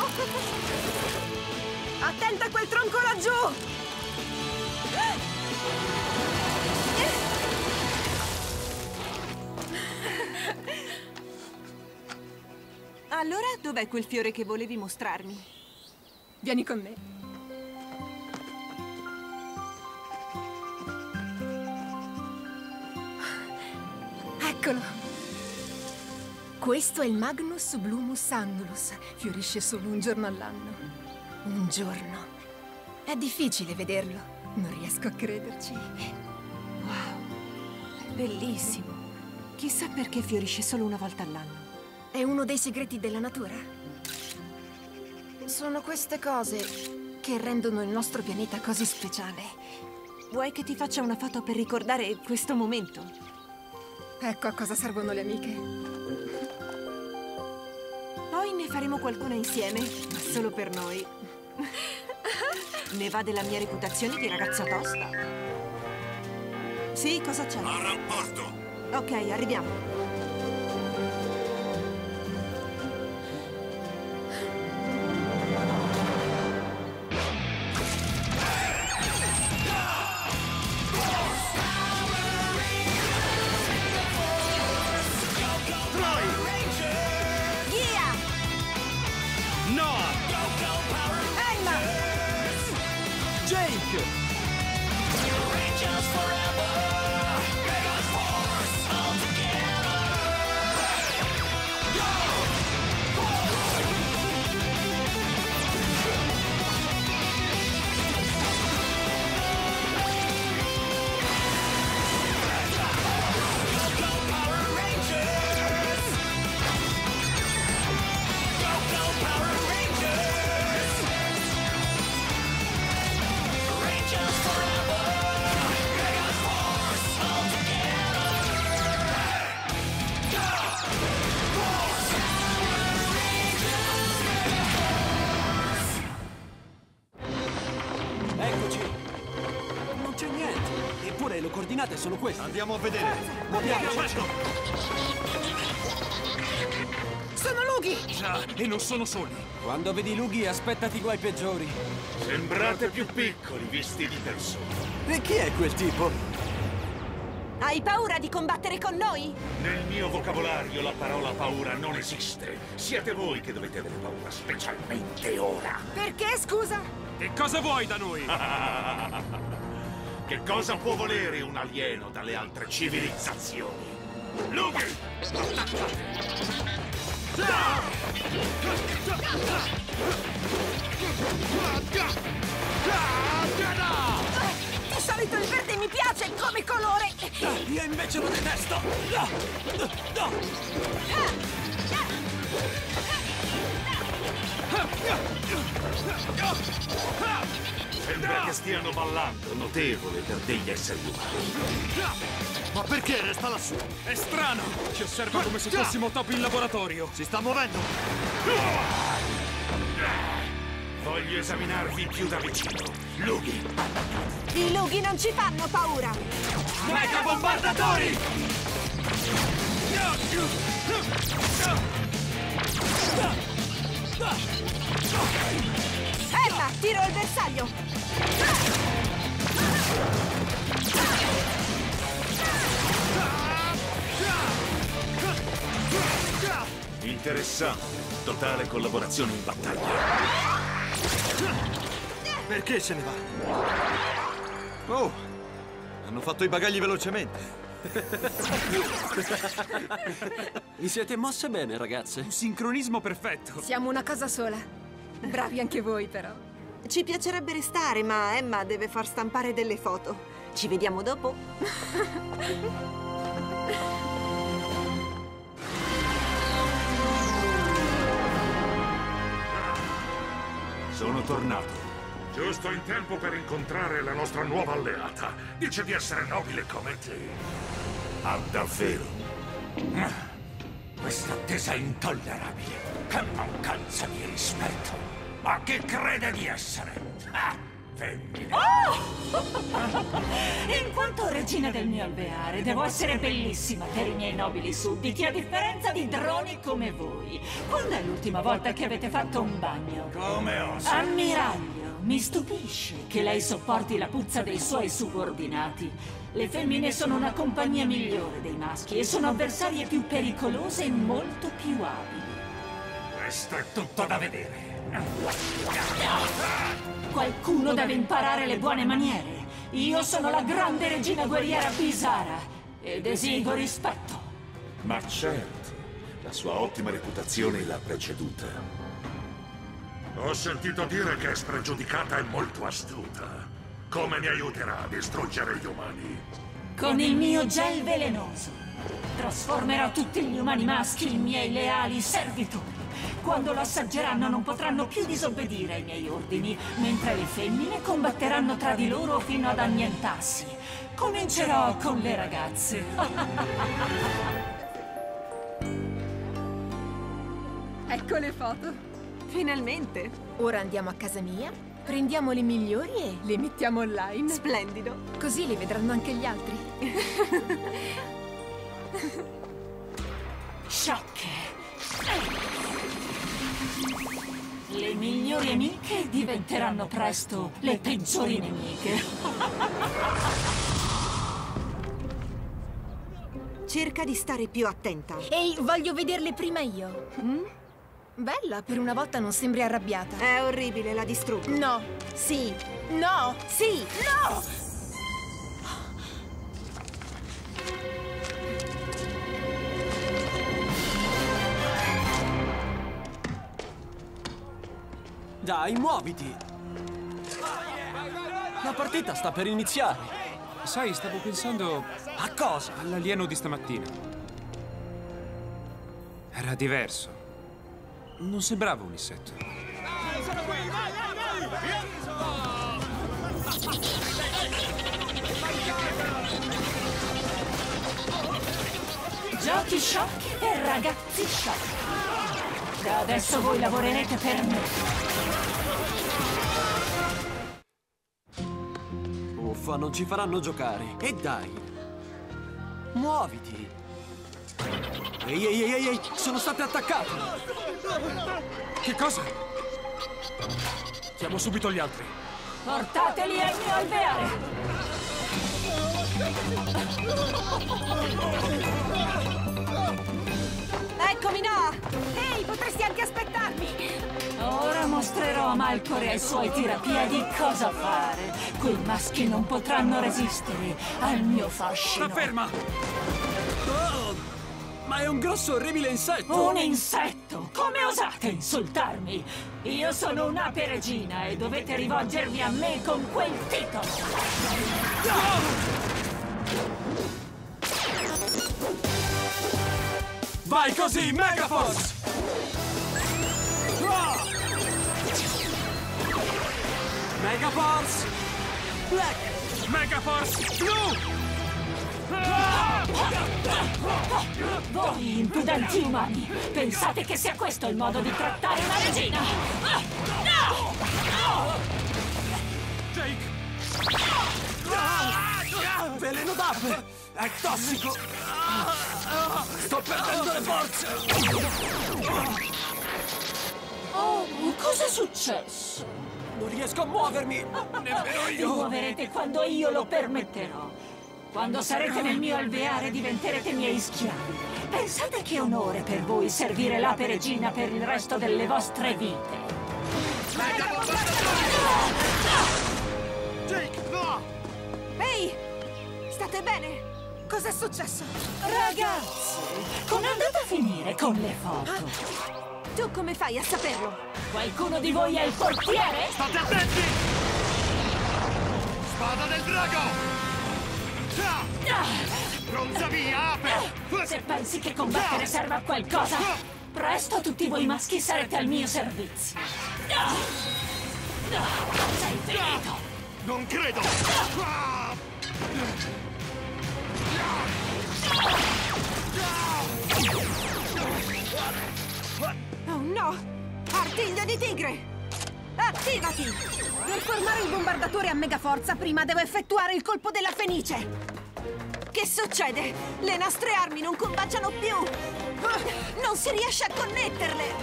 Attenta a quel tronco laggiù! Allora, dov'è quel fiore che volevi mostrarmi? Vieni con me. Eccolo. Questo è il Magnus Sublumus Annulus. Fiorisce solo un giorno all'anno. Un giorno. È difficile vederlo. Non riesco a crederci. Wow, è bellissimo. Chissà perché fiorisce solo una volta all'anno. È uno dei segreti della natura. Sono queste cose che rendono il nostro pianeta così speciale. Vuoi che ti faccia una foto per ricordare questo momento? Ecco a cosa servono le amiche. Poi ne faremo qualcuna insieme, ma solo per noi. Ne va della mia reputazione di ragazza tosta. Sì, cosa c'è? A rapporto! Ok, arriviamo. Le coordinate sono queste. Andiamo a vedere. Muoviamoci. Sono lughi! Già, e non sono soli. Quando vedi lughi, aspettati guai peggiori. Sembrate più piccoli visti di persona. E chi è quel tipo? Hai paura di combattere con noi? Nel mio vocabolario la parola paura non esiste. Siete voi che dovete avere paura, specialmente ora. Perché, scusa? Che cosa vuoi da noi? Che cosa può volere un alieno dalle altre civilizzazioni? Lughi! Di solito il verde mi piace come colore! Io invece lo detesto! Sembra che stiano ballando, notevole per degli esseri umani. Ma perché resta lassù? È strano! Ci osserva come se fossimo topi in laboratorio. Si sta muovendo! Voglio esaminarvi più da vicino. Lughi! I lughi non ci fanno paura! Mega bombardatori! Emma, tiro il bersaglio! Interessante. Totale collaborazione in battaglia. Perché se ne va? Oh, hanno fatto i bagagli velocemente. Vi siete mosse bene, ragazze? Un sincronismo perfetto. Siamo una cosa sola. Bravi anche voi, però. Ci piacerebbe restare, ma Emma deve far stampare delle foto. Ci vediamo dopo? Sono tornato. Giusto in tempo per incontrare la nostra nuova alleata. Dice di essere nobile come te. Ah, davvero? Questa attesa intollerabile. Che mancanza di rispetto. Ma chi crede di essere? femmine. In quanto regina del mio alveare, devo essere bellissima per i miei nobili sudditi, a differenza di droni come voi. Quando è l'ultima volta che avete fatto un bagno? Come osi? Ammiraglio, mi stupisce che lei sopporti la puzza dei suoi subordinati. Le femmine sono una compagnia migliore dei maschi e sono avversarie più pericolose e molto più abili. Questo è tutto da vedere. Qualcuno deve imparare le buone maniere. Io sono la grande regina guerriera Bisara ed esigo rispetto. Ma certo, la sua ottima reputazione l'ha preceduta. Ho sentito dire che è spregiudicata e molto astuta. Come mi aiuterà a distruggere gli umani? Con il mio gel velenoso trasformerò tutti gli umani maschi in miei leali servitori. Quando lo assaggeranno non potranno più disobbedire ai miei ordini, mentre le femmine combatteranno tra di loro fino ad annientarsi. Comincerò con le ragazze. Ecco le foto. Finalmente. Ora andiamo a casa mia, prendiamo le migliori e le mettiamo online. Splendido. Così le vedranno anche gli altri. Sciocche. Le migliori amiche diventeranno presto le peggiori nemiche. Cerca di stare più attenta. Ehi, voglio vederle prima io. Bella, per una volta non sembri arrabbiata. È orribile, la distruggo. No. Sì. No. Sì. No! Dai, muoviti! La partita sta per iniziare! Sai, stavo pensando A cosa? all'alieno di stamattina. Era diverso. Non sembrava un insetto. Giochi sciocchi per ragazzi sciocchi. Da adesso voi lavorerete per me. Uffa, non ci faranno giocare. E dai! Muoviti! Ehi, ehi, ehi, ehi! Sono state attaccate! Che cosa? Chiamo subito gli altri. Portateli al mio alveare. Eccomi, Noah! Ehi, potresti anche aspettarmi! Ora mostrerò a Malcore e ai suoi tirapiedi cosa fare. Quei maschi non potranno resistere al mio fascino. Sta ferma! Oh, ma è un grosso orribile insetto! Un insetto! Come osate insultarmi? Io sono un'ape regina e dovete rivolgervi a me con quel titolo! Vai così, Megaforce! Megaforce! Black! Megaforce Blu! Voi, impudenti umani, pensate che sia questo il modo di trattare una regina? Jake! Veleno d'ape! È tossico! Sto perdendo le forze! Oh, cos'è successo? Non riesco a muovermi! Nemmeno Vi io! muoverete quando io lo permetterò. Quando sarete nel mio alveare diventerete miei schiavi. Pensate che onore per voi servire l'ape regina per il resto delle vostre vite. Jake, no! Ehi! State bene? Cos'è successo? Ragazzi, com'è andata a finire con le foto? Tu come fai a saperlo? Qualcuno di voi è il portiere? State attenti! Spada del drago! Bronza via, ape! Se pensi che combattere serva a qualcosa, presto tutti voi maschi sarete al mio servizio. Sei finito! Non credo! Oh no! Artiglio di tigre! Attivati! Per formare il bombardatore a megaforza prima devo effettuare il colpo della Fenice. Che succede? Le nostre armi non combaciano più! Non si riesce a connetterle!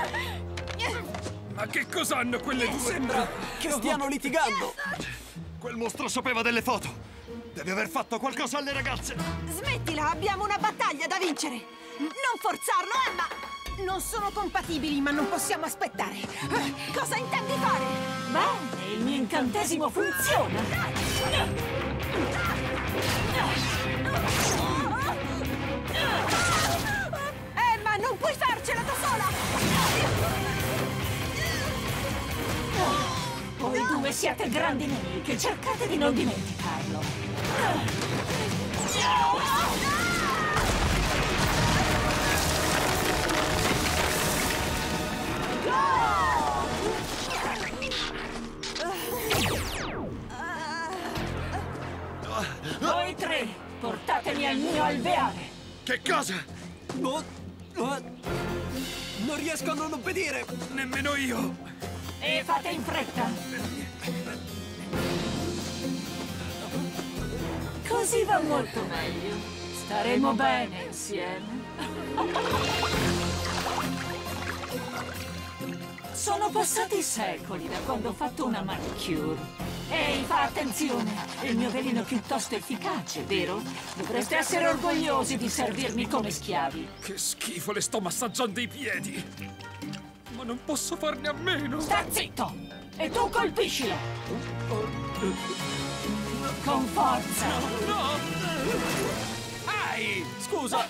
Ma che cos'hanno quelle due? Sembra che stiano litigando. Quel mostro sapeva delle foto. Deve aver fatto qualcosa alle ragazze. Smettila, abbiamo una battaglia da vincere! Non forzarlo, Emma! Non sono compatibili, ma non possiamo aspettare. Cosa intendi fare? Bene, il mio incantesimo funziona. Emma, non puoi farcela da sola! Voi due siete grandi nemiche, cercate di non dimenticarlo. Voi tre, portatemi al mio alveare. Che cosa? Non riesco a non obbedire. Nemmeno io! E fate in fretta. Così va molto meglio. Staremo bene insieme. Sono passati secoli da quando ho fatto una manicure. Ehi, fa attenzione! Il mio veleno è piuttosto efficace, vero? Dovreste essere orgogliosi di servirmi come schiavi. Che schifo, le sto massaggiando i piedi! Ma non posso farne a meno! Sta zitto! E tu colpiscilo! Con forza! No! Ai! Scusa!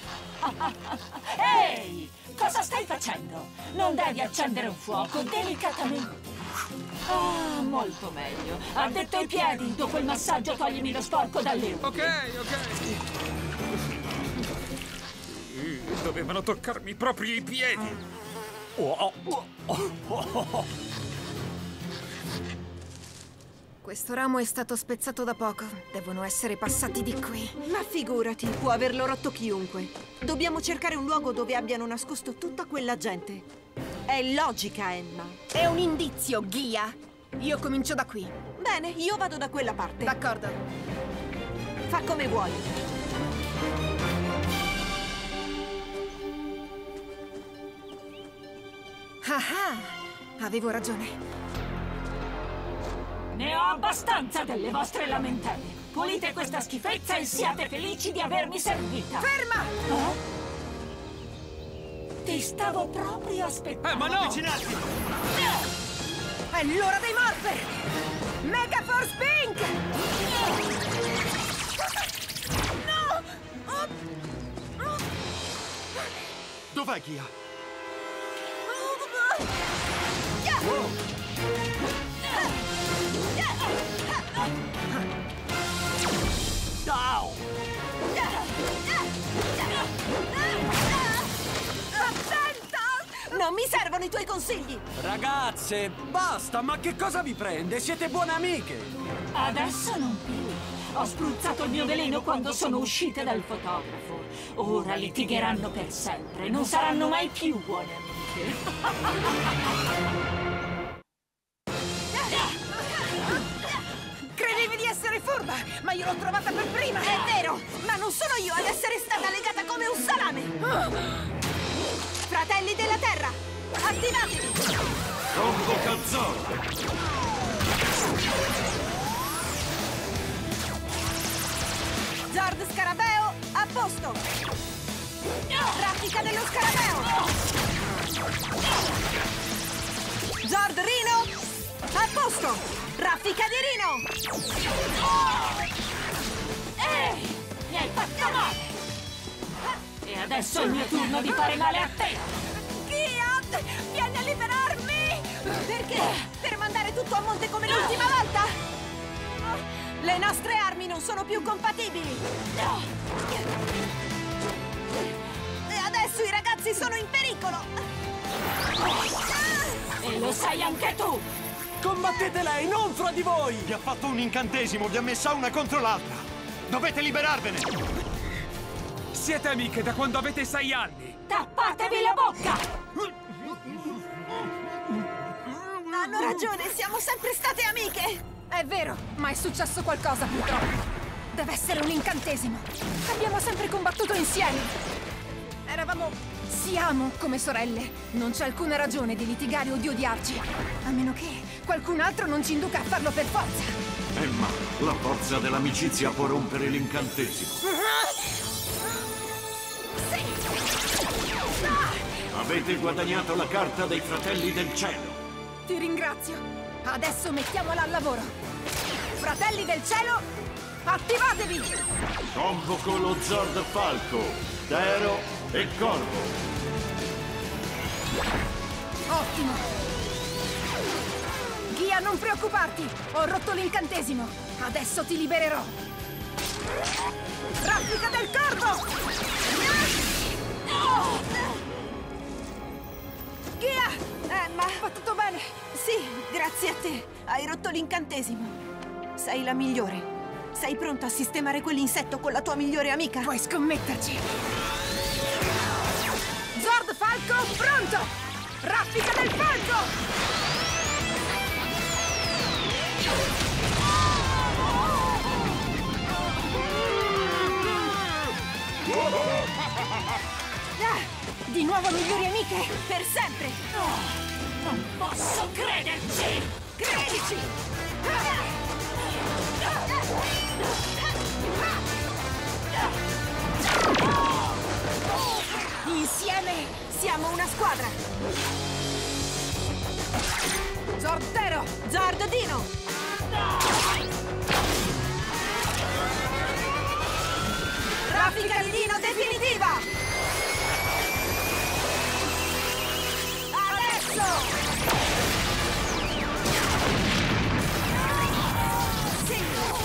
Ehi! Cosa stai facendo? Non devi accendere un fuoco, delicatamente. Ah, molto meglio. Ha detto i piedi. Dopo il massaggio toglimi lo sporco dalle unghie. Ok. Dovevano toccarmi proprio i piedi. Questo ramo è stato spezzato da poco. Devono essere passati di qui. Ma figurati, può averlo rotto chiunque. Dobbiamo cercare un luogo dove abbiano nascosto tutta quella gente. È logica, Emma. È un indizio, Ghia. Io comincio da qui. Bene, io vado da quella parte. D'accordo. Fa come vuoi. Ah, avevo ragione. Ne ho abbastanza delle vostre lamentele. Pulite questa schifezza e siate felici di avermi servita. Ferma! Oh? Ti stavo proprio aspettando. Ma no! Avvicinarti! È l'ora dei Morpher! Mega Force Pink! No! Dov'è Ghia? Ciao! Non mi servono i tuoi consigli! Ragazze, basta, ma che cosa vi prende? Siete buone amiche! Adesso non più. Ho spruzzato il mio veleno quando sono uscite dal fotografo. Ora litigheranno per sempre. Non saranno mai più buone amiche. Credevi di essere furba, ma io l'ho trovata per prima! È vero, ma non sono io ad essere stata legata come un salame! Fratelli della Terra, attivatevi! Rombo Calzone! Zord Scarabeo, a posto! Raffica dello Scarabeo! Zord Rino, a posto! Raffica di Rino! Ehi! Mi hai fatto male! E adesso è il mio turno di fare male a te! Ghia, vieni a liberarmi! Perché? Per mandare tutto a monte come l'ultima volta? Le nostre armi non sono più compatibili! E adesso i ragazzi sono in pericolo! E lo sai anche tu! Combattete lei, non fra di voi! Vi ha fatto un incantesimo, vi ha messa una contro l'altra! Dovete liberarvene! Siete amiche da quando avete 6 anni! Tappatevi la bocca! Hanno ragione, siamo sempre state amiche! È vero, ma è successo qualcosa purtroppo. Deve essere un incantesimo. Abbiamo sempre combattuto insieme. Siamo come sorelle. Non c'è alcuna ragione di litigare o di odiarci. A meno che qualcun altro non ci induca a farlo per forza. Emma, la forza dell'amicizia può rompere l'incantesimo. Sì! Avete guadagnato la carta dei Fratelli del Cielo. Ti ringrazio. Adesso mettiamola al lavoro. Fratelli del Cielo, attivatevi! Convoco lo Zord Falco, Tero e Corvo. Ottimo! Ghia, non preoccuparti! Ho rotto l'incantesimo! Adesso ti libererò! Raffica del corvo! Ghia! Emma! Va tutto bene? Sì, grazie a te. Hai rotto l'incantesimo. Sei la migliore. Sei pronta a sistemare quell'insetto con la tua migliore amica? Puoi scommetterci! Zord Falco, pronto! Raffica del falco! Di nuovo migliori amiche! Per sempre! Non posso crederci! Credici! Insieme Siamo una squadra! Zordero! Zord Dino! Raffica di Dino definitiva! Adesso! Sì!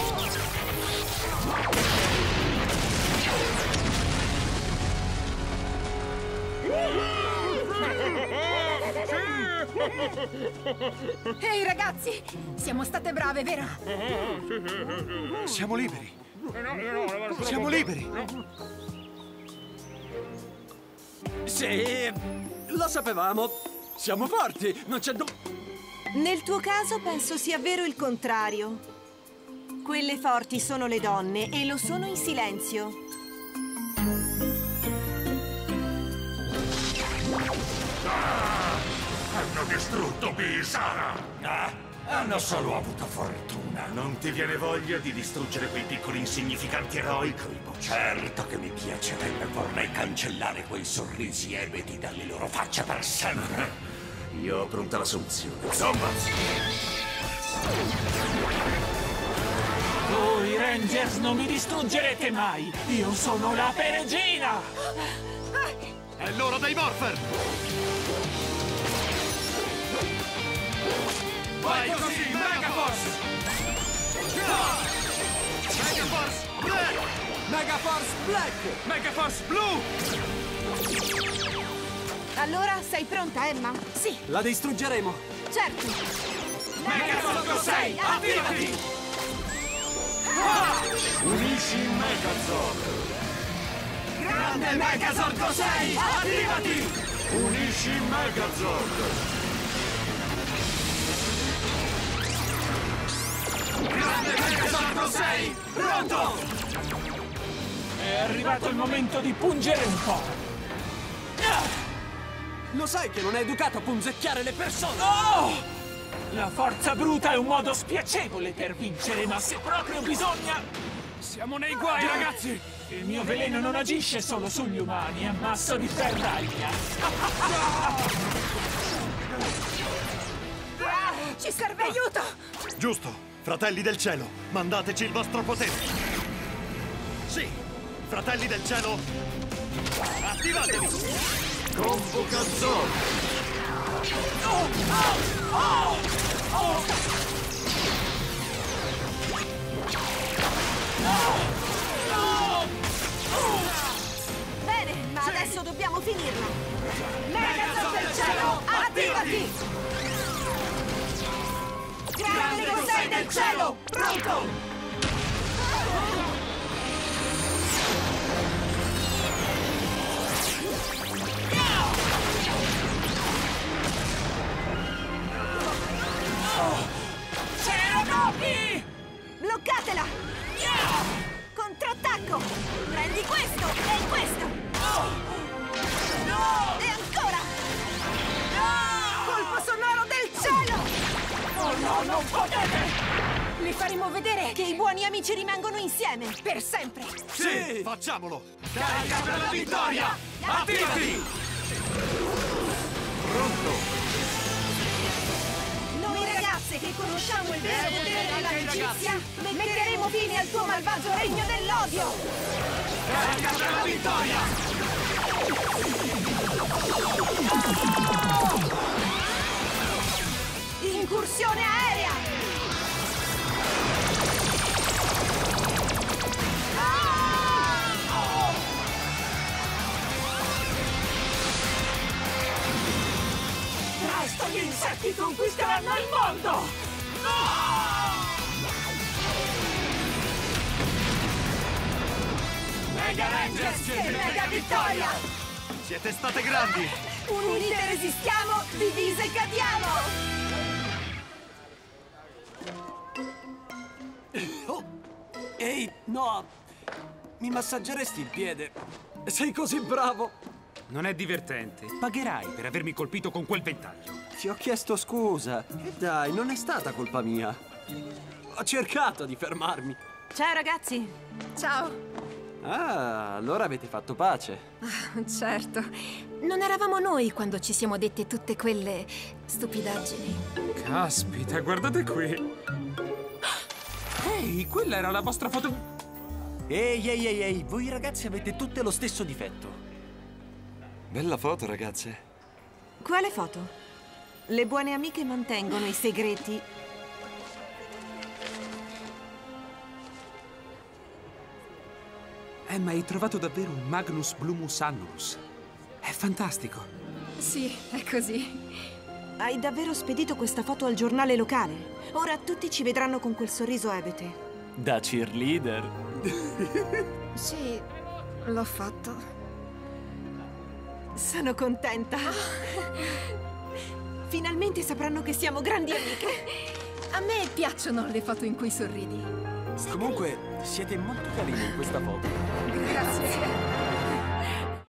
Ehi ragazzi! Siamo state brave, vero? Siamo liberi. Siamo liberi. Sì, lo sapevamo. Siamo forti, non c'è Nel tuo caso penso sia vero il contrario. Quelle forti sono le donne e lo sono in silenzio. Hanno distrutto Bisara! Hanno solo avuto fortuna. Non ti viene voglia di distruggere quei piccoli insignificanti eroi, Kribo? Certo che mi piacerebbe, vorrei cancellare quei sorrisi ebeti dalle loro facce per sempre. Io ho pronta la soluzione. Zomaz! Voi Rangers non mi distruggerete mai! Io sono la Peregina! È l'ora dei Morpher! Vai così, Megaforce! Megaforce Black! Megaforce Black! Megaforce Blue! Allora, sei pronta, Emma? Sì, La distruggeremo! Certo! Megazord 6, attivati! Unisci il Megazord. Grande Megazord 6, attivati! Unisci il Megazord. Grande Megazord 6, pronto! È arrivato il momento di pungere un po'! Lo sai che non è educato a punzecchiare le persone! Oh! La forza bruta è un modo spiacevole per vincere, ma se proprio bisogna... Siamo nei guai, ragazzi! Il mio veleno non agisce solo sugli umani, è masso di ferraglia! ci serve aiuto! Giusto! Fratelli del cielo, mandateci il vostro potere! Sì! Fratelli del cielo, attivatevi! Convoca Zord. Bene, ma adesso dobbiamo finirla! Megazord del cielo, attivati! Grande Cosei del cielo, pronto! Bloccatela! Contrattacco! Prendi questo e questo! E ancora! Colpo sonoro del cielo! Oh no, non potete! Le faremo vedere che i buoni amici rimangono insieme, per sempre! Sì! Facciamolo! Carica per la vittoria! Attivati! Pronto! Noi ragazze che conosciamo il vero potere dell'amicizia, metteremo fine al tuo malvagio regno dell'odio! Carica per la vittoria! Incursione aerea! Presto gli insetti conquisteranno il mondo! Mega Rangers Che mega vittoria! Siete state grandi! Unite resistiamo, divise cadiamo! Oh! Ehi, Noah! Mi massaggeresti il piede? Sei così bravo! Non è divertente. Pagherai per avermi colpito con quel ventaglio. Ti ho chiesto scusa. E dai, non è stata colpa mia. Ho cercato di fermarmi. Ciao ragazzi! Ciao! Ah, allora avete fatto pace. Certo. Non eravamo noi quando ci siamo dette tutte quelle stupidaggini. Caspita, guardate qui. Ehi, quella era la vostra foto... Ehi, voi ragazzi avete tutte lo stesso difetto. Bella foto, ragazze. Quale foto? Le buone amiche mantengono i segreti. Ma hai trovato davvero un Magnus Blumus Annulus. È fantastico. Sì, è così. Hai davvero spedito questa foto al giornale locale? Ora tutti ci vedranno con quel sorriso ebete. Da cheerleader. Sì, l'ho fatto. Sono contenta. Finalmente sapranno che siamo grandi amiche. A me piacciono le foto in cui sorridi. Comunque, siete molto carini in questa foto. Grazie.